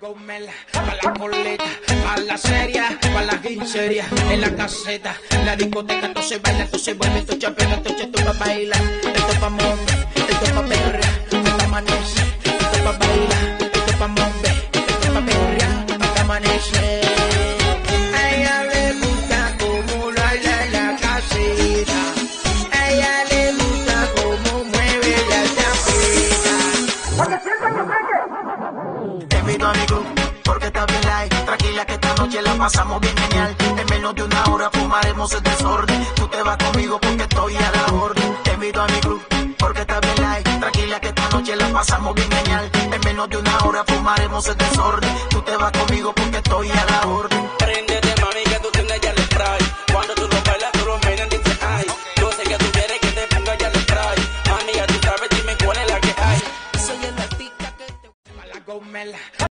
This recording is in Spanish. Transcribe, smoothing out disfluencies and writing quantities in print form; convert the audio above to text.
gomela, pa' la coleta, pa' la seria, pa' la guincheria, en la caseta, la discoteca, esto se baila, esto se vuelve, esto chapela, esto pa' bailar, esto pa' mombe, esto pa' perra, esto amanece, esto pa' bailar, esto pa' mombe, esto pa' perra, esto amanece. A ella le gusta como lo baila en la caseta, a ella le gusta como mueve la chapeta. Te invito a mi club porque está bien light. Tranquila que esta noche la pasamos bien genial. En menos de una hora fumaremos el desorden. Tú te vas conmigo porque estoy a la orden. Te invito a mi club porque está bien light. Tranquila que esta noche la pasamos bien genial. En menos de una hora fumaremos el desorden. Tú te vas conmigo porque estoy a la orden. Préndete, mami, que tú tienes ya el spray. Cuando tú lo bailas, tú lo menes, dices ay. Yo sé que tú quieres que te ponga ya el spray. Mami, ya tú sabes, dime cuál es la que hay. Soy el artista que te... Pa' la gomela.